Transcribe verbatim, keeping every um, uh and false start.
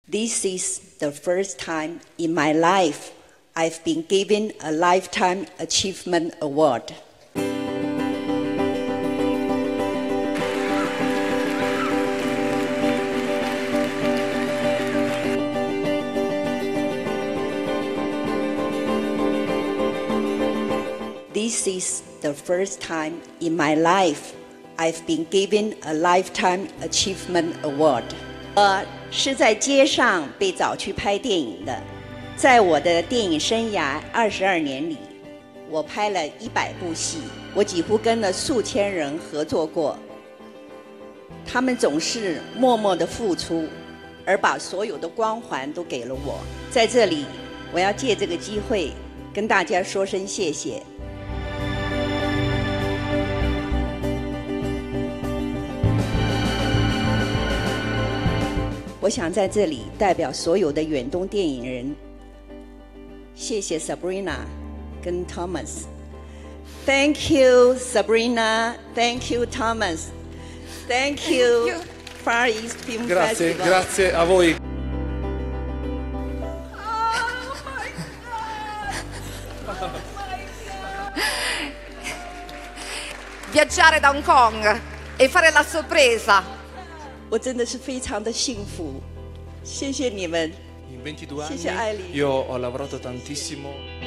This is the first time in my life I've been given a Lifetime Achievement Award. This is the first time in my life I've been given a Lifetime Achievement Award. 我是在街上被找去拍电影的，在我的电影生涯二十二年里，我拍了一百部戏，我几乎跟了数千人合作过。他们总是默默的付出，而把所有的光环都给了我。在这里，我要借这个机会跟大家说声谢谢。 我想在这里代表所有的远东电影人，谢谢 Sabrina 跟 Thomas。Thank you Sabrina, thank you Thomas, thank you Far East Film Grazie, Festival. grazie a voi. Oh my God! Oh my God! Viaggiare da Hong Kong e fare la sorpresa. 我真的是非常的幸福，谢谢你们， In ventidue 谢谢艾 anni 莉。 io ho lavorato tantissimo.